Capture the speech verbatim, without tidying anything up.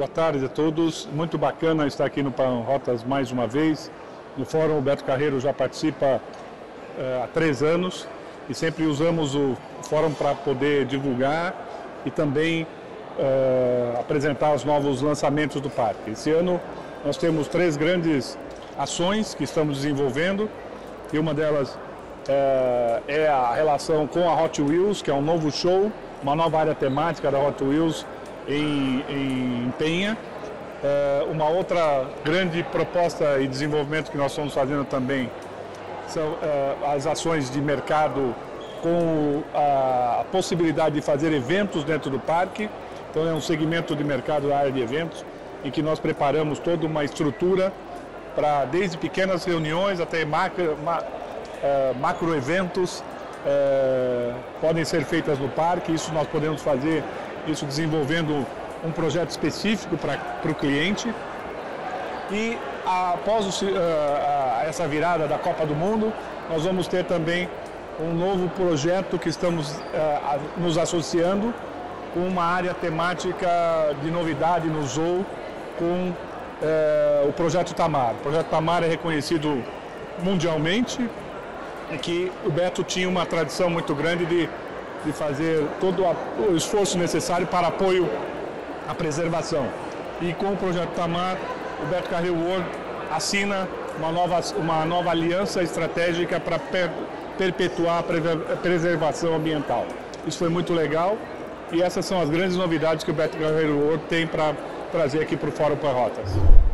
boa tarde a todos. Muito bacana estar aqui no Panrotas mais uma vez. No fórum, o Beto Carreiro já participa uh, há três anos e sempre usamos o fórum para poder divulgar e também uh, apresentar os novos lançamentos do parque. Esse ano nós temos três grandes ações que estamos desenvolvendo e uma delas uh, é a relação com a Hot Wheels, que é um novo show, uma nova área temática da Hot Wheels em, em Penha. Uh, uma outra grande proposta e desenvolvimento que nós estamos fazendo também são uh, as ações de mercado com a possibilidade de fazer eventos dentro do parque. Então é um segmento de mercado da área de eventos em que nós preparamos toda uma estrutura para desde pequenas reuniões até macro, ma, uh, macro eventos uh, podem ser feitas no parque. Isso nós podemos fazer isso desenvolvendo um projeto específico para o cliente. E após o, uh, essa virada da Copa do Mundo, nós vamos ter também um novo projeto que estamos uh, nos associando com uma área temática de novidade no Zoo, com uh, o Projeto Tamar. O Projeto Tamar é reconhecido mundialmente e que o Beto tinha uma tradição muito grande de de fazer todo o esforço necessário para apoio à preservação. E com o Projeto Tamar, o Beto Carreiro World assina uma nova, uma nova aliança estratégica para per, perpetuar a preservação ambiental. Isso foi muito legal e essas são as grandes novidades que o Beto Carreiro World tem para trazer aqui para o Fórum Panrotas.